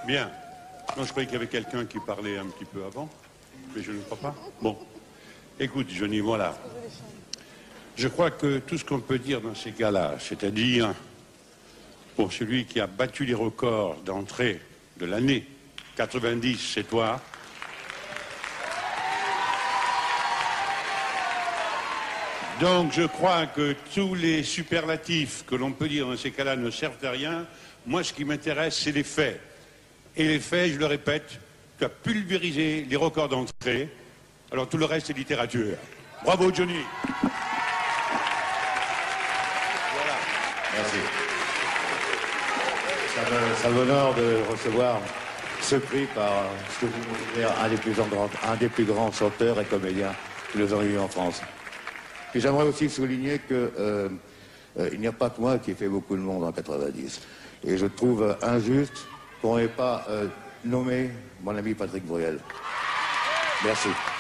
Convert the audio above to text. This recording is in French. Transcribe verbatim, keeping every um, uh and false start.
Bien. Non, je croyais qu'il y avait quelqu'un qui parlait un petit peu avant, mais je ne crois pas. Bon. Écoute, Johnny, voilà. Je crois que tout ce qu'on peut dire dans ces cas-là, c'est-à-dire pour celui qui a battu les records d'entrée de l'année quatre-vingt-dix, c'est toi. Donc je crois que tous les superlatifs que l'on peut dire dans ces cas-là ne servent à rien. Moi, ce qui m'intéresse, c'est les faits. Et les faits, je le répète, tu as pulvérisé les records d'entrée. Alors tout le reste, c'est littérature. Bravo, Johnny. Voilà. Merci. Ça me, ça m'honore de recevoir ce prix par ce que vous considérez un des plus grands, un des plus grands chanteurs et comédiens que nous ayons eu en France. Et j'aimerais aussi souligner que euh, euh, il n'y a pas que moi qui ai fait beaucoup de monde en quatre-vingt-dix. Et je trouve injuste qu'on n'ait pas euh, nommé mon ami Patrick Bruel. Merci.